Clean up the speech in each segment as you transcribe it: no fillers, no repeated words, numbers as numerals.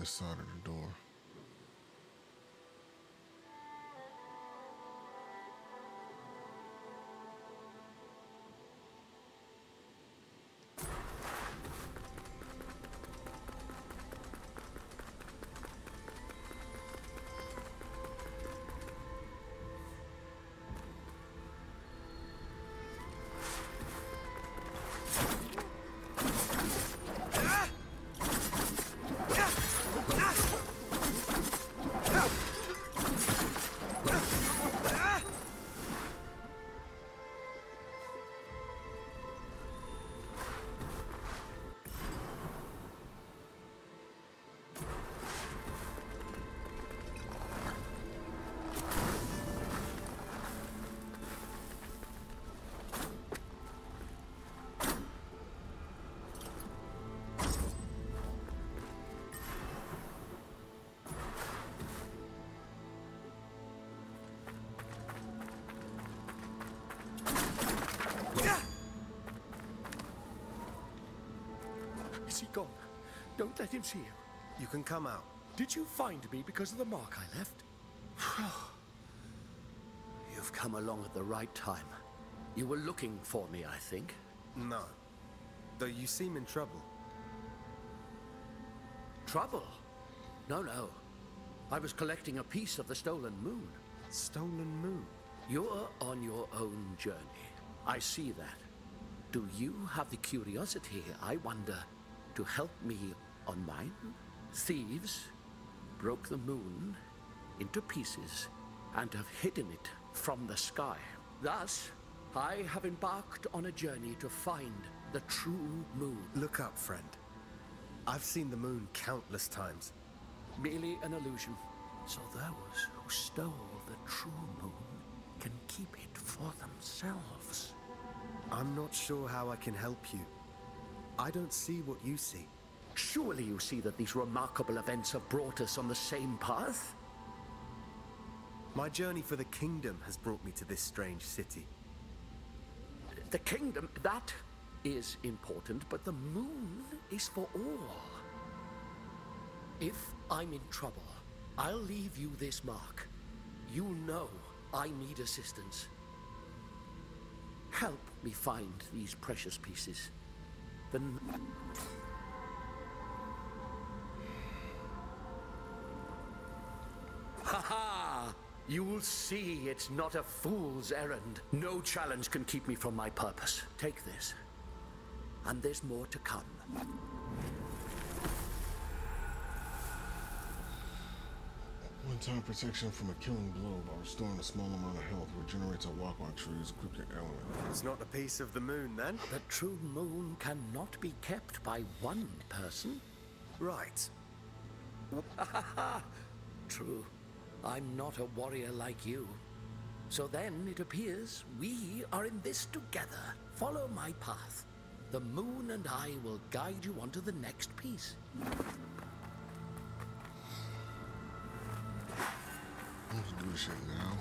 this side of the door. Is he gone? Don't let him see you. You can come out. Did you find me because of the mark I left? You've come along at the right time. You were looking for me, I think. No. Though you seem in trouble. Trouble? No. I was collecting a piece of the stolen moon. Stolen moon? You're on your own journey. I see that. Do you have the curiosity, I wonder, to help me on mine? Thieves broke the moon into pieces and have hidden it from the sky. Thus, I have embarked on a journey to find the true moon. Look up, friend. I've seen the moon countless times. Merely an illusion. So those who stole the true moon can keep it for themselves. I'm not sure how I can help you. I don't see what you see. Surely you see that these remarkable events have brought us on the same path? My journey for the kingdom has brought me to this strange city. The kingdom, that is important, but the moon is for all. If I'm in trouble, I'll leave you this mark. You'll know I need assistance. Help me find these precious pieces. Then... Ha-ha! You'll see it's not a fool's errand. No challenge can keep me from my purpose. Take this. And there's more to come. One-time protection from a killing blow by restoring a small amount of health. Regenerates a walk-on trees. Equip your element. It's not a piece of the moon, then? The true moon cannot be kept by one person. Right. True. I'm not a warrior like you. So then it appears we are in this together. Follow my path. The moon and I will guide you onto the next piece. Let's do this shit now.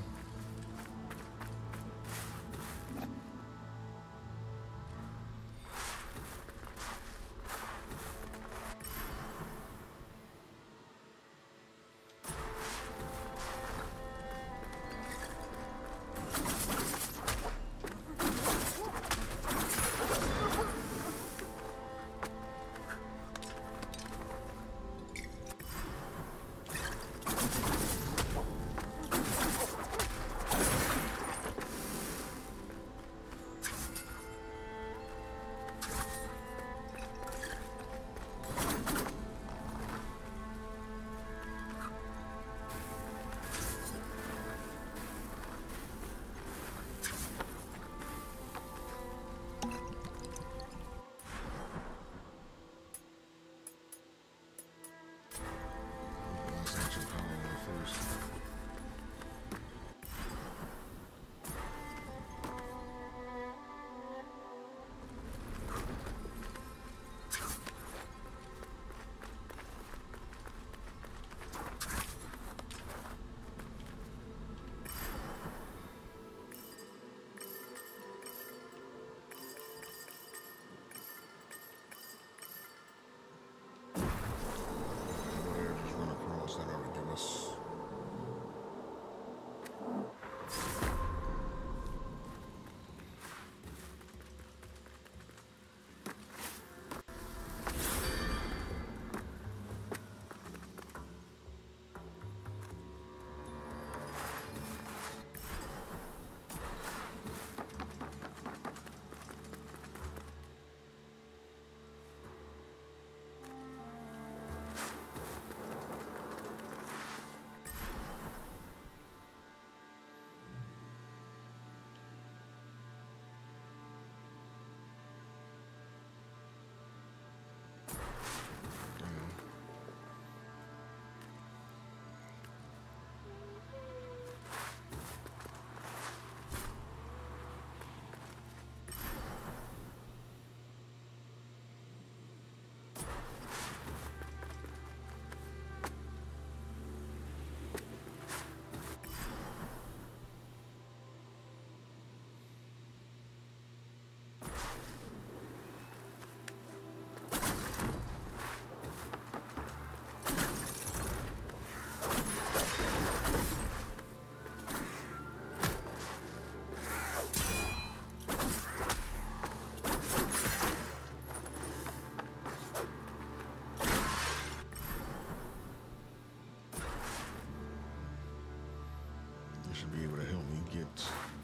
should be able to help me get.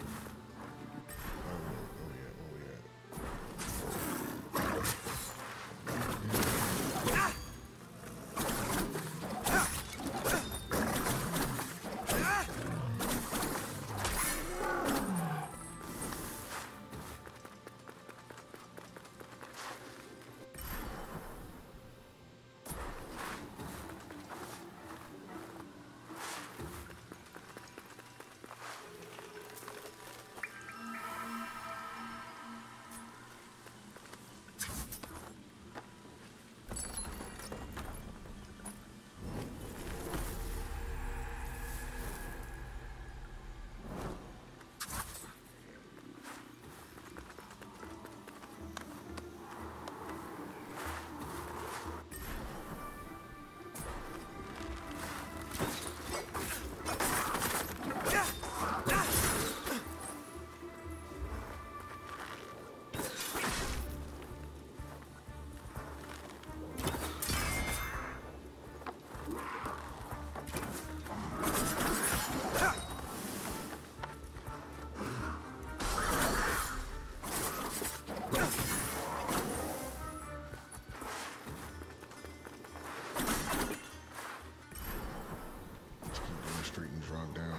Where we at? Drop down.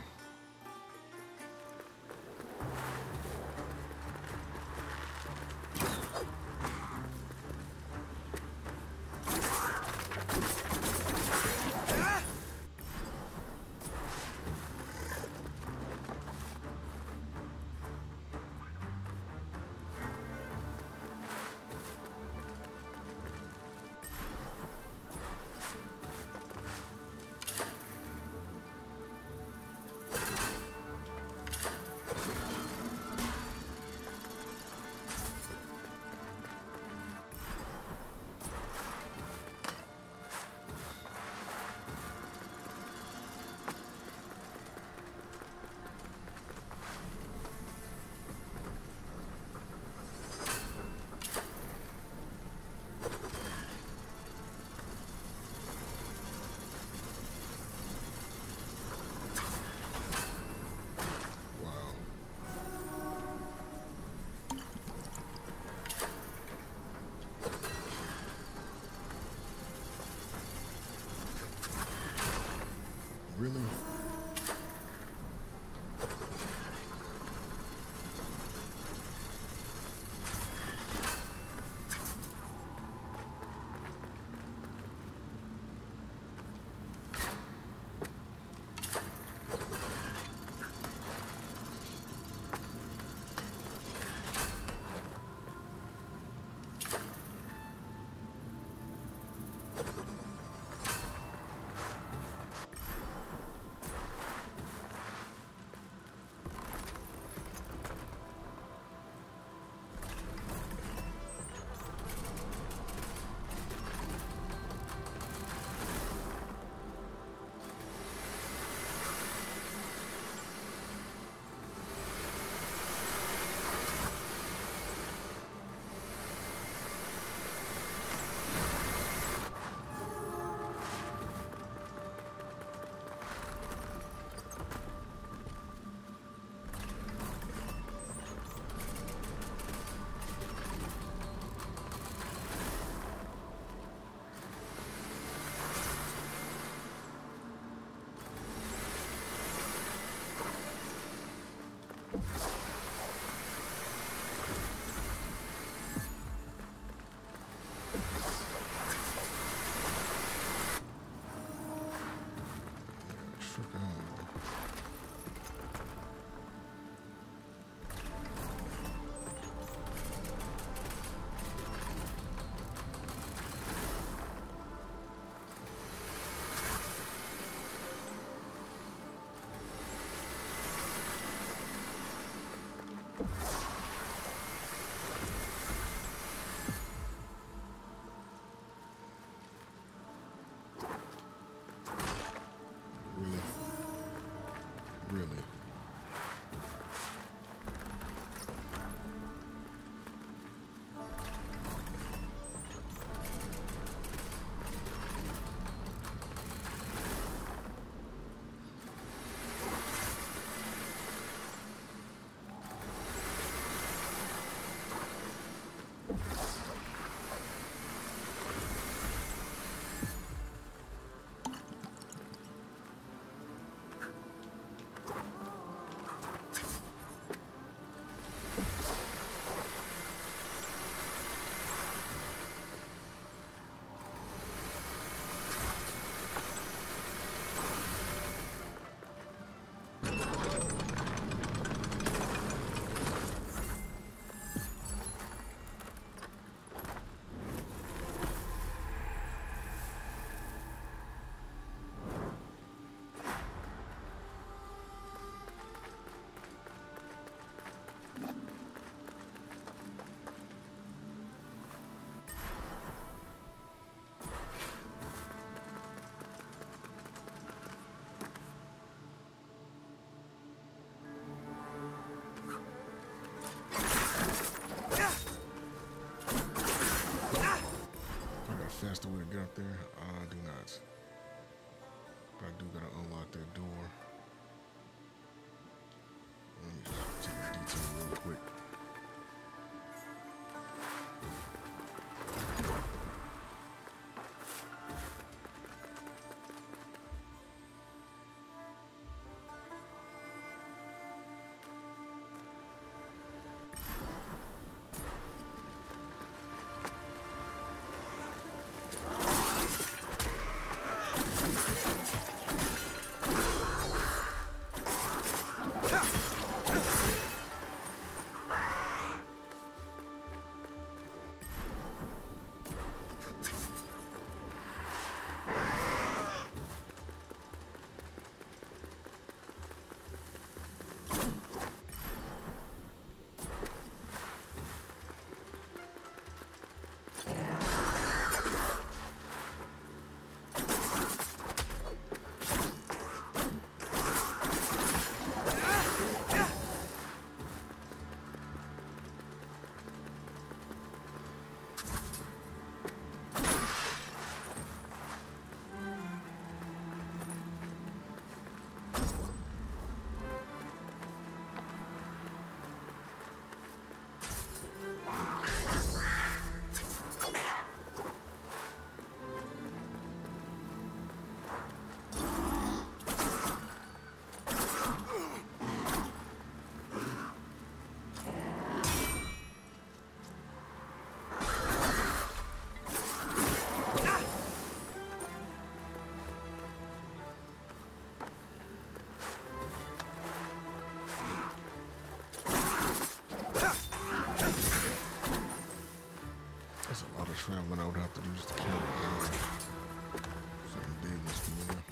Really? faster way to get up there? I do not. But I do gotta unlock that door. Let me just take a detour real quick. Traveling I would have to do just to kill it. Something big must be in there.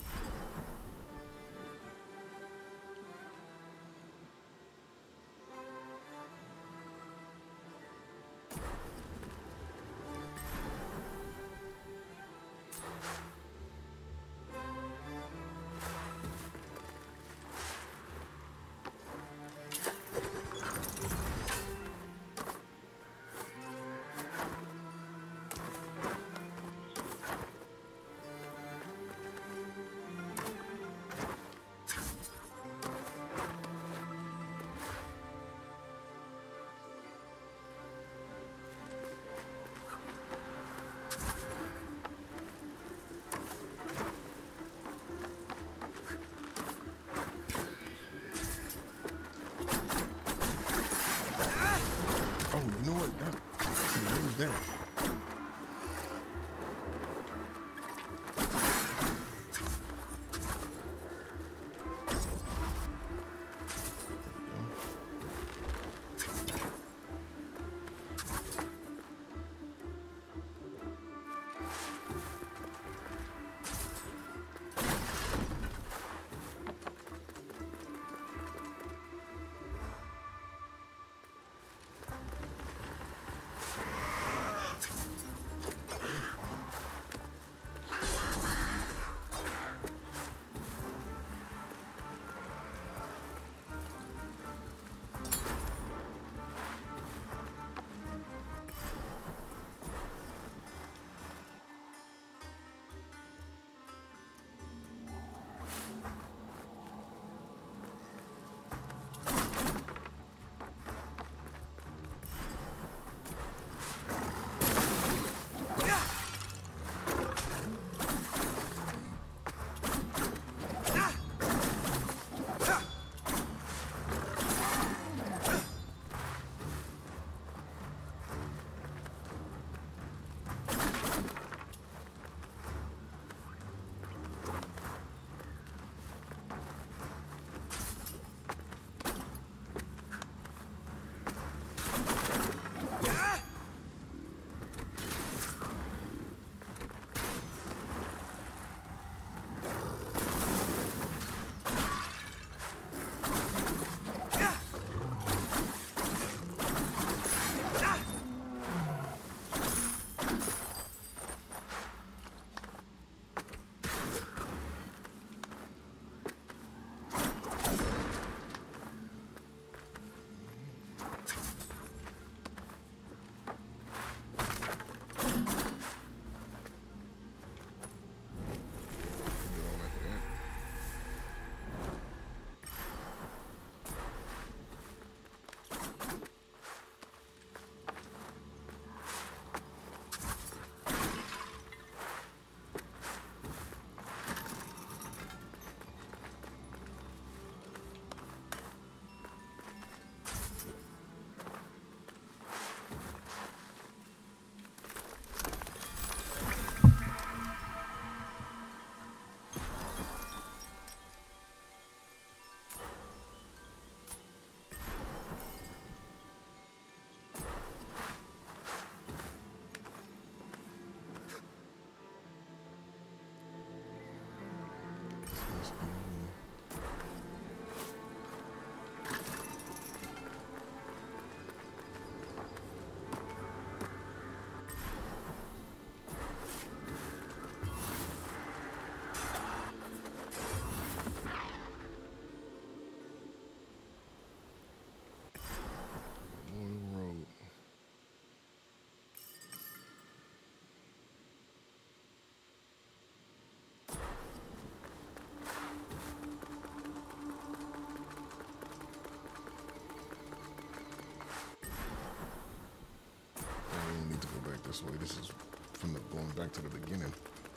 this way. This is from the going back to the beginning.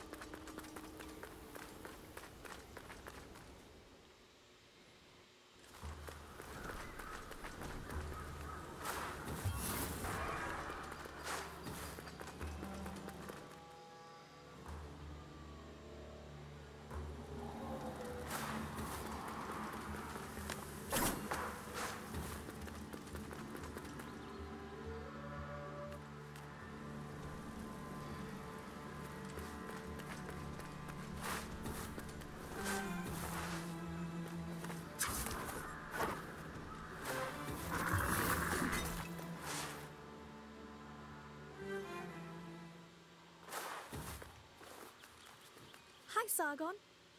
Hi, Sargon.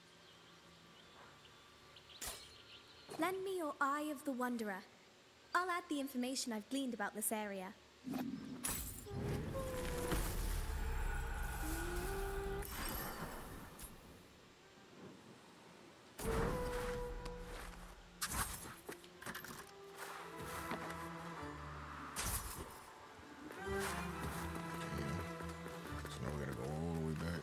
Lend me your Eye of the Wanderer. I'll add the information I've gleaned about this area. So now we gotta go all the way back.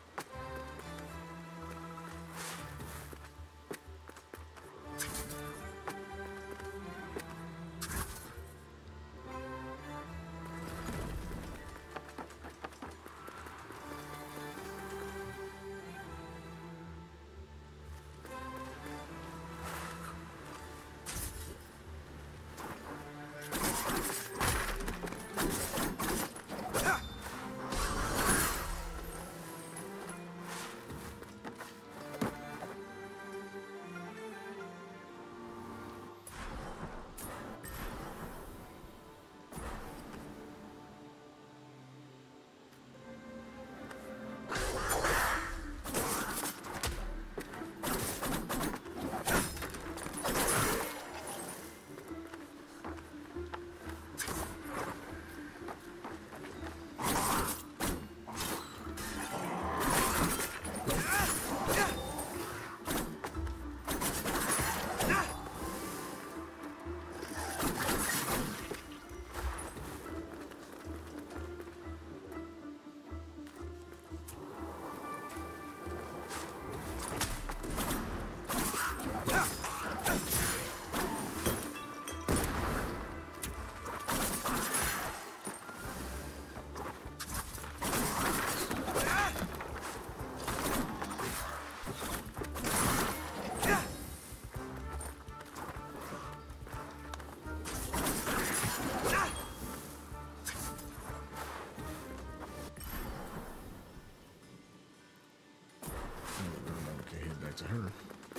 Now we can head back to her.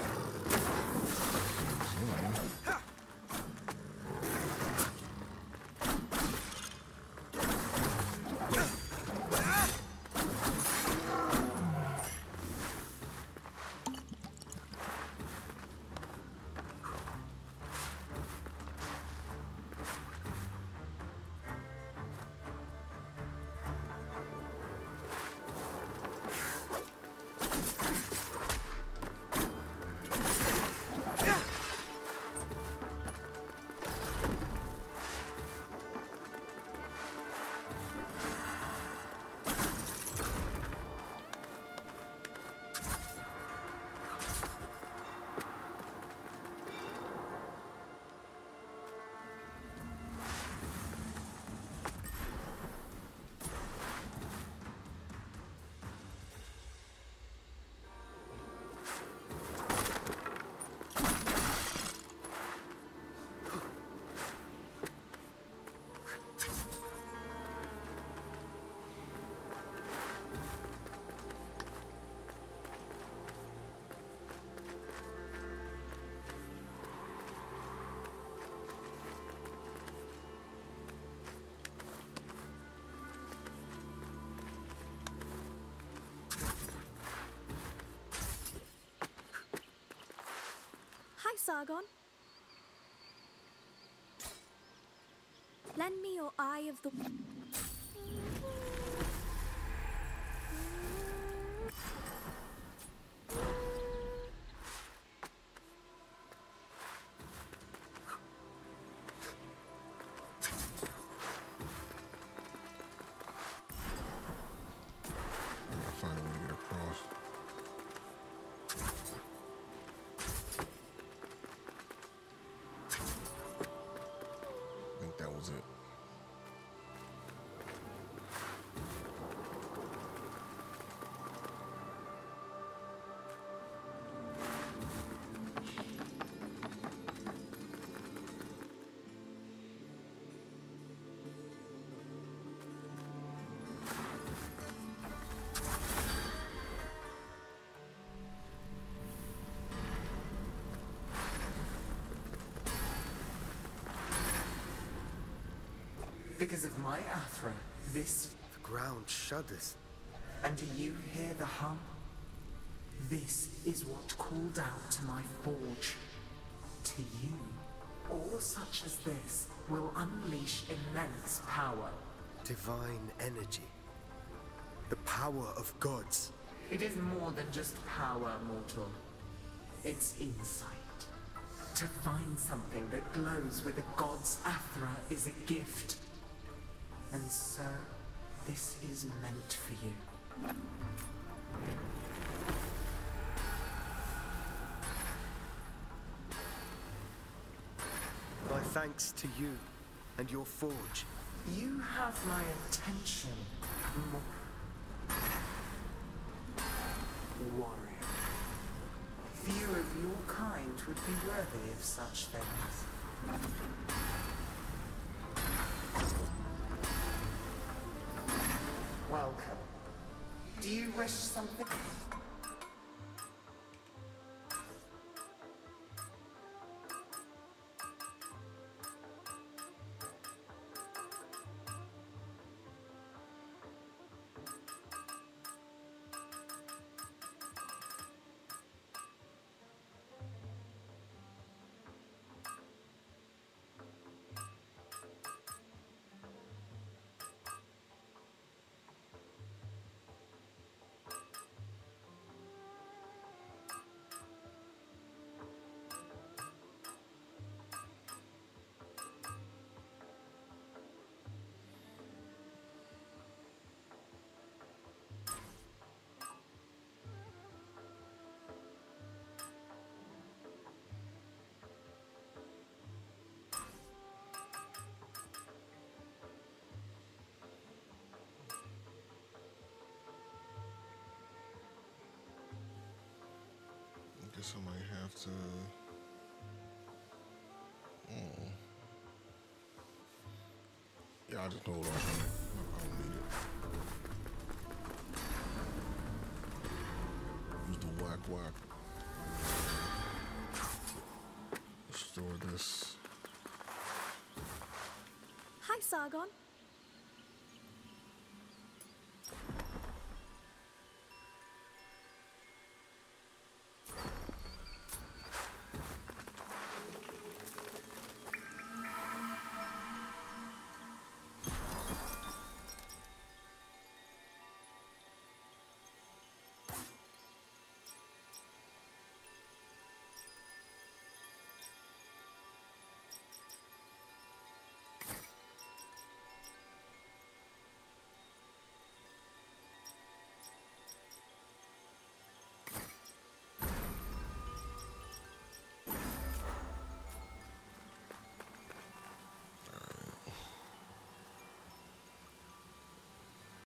Slime. Hi, Sargon. Lend me your Eye of the... because of my Athra, this... The ground shudders. And do you hear the hum? This is what called out to my forge. To you, all such as this will unleash immense power. Divine energy. The power of gods. It is more than just power, mortal. It's insight. To find something that glows with a god's Athra is a gift. And so, this is meant for you. My thanks to you and your forge. You have my attention, warrior. Few of your kind would be worthy of such things. Welcome. Do you wish something? Guess I might have to. Yeah, I just hold off on it. I don't need it. Use the whack. Store this. Hi, Sargon.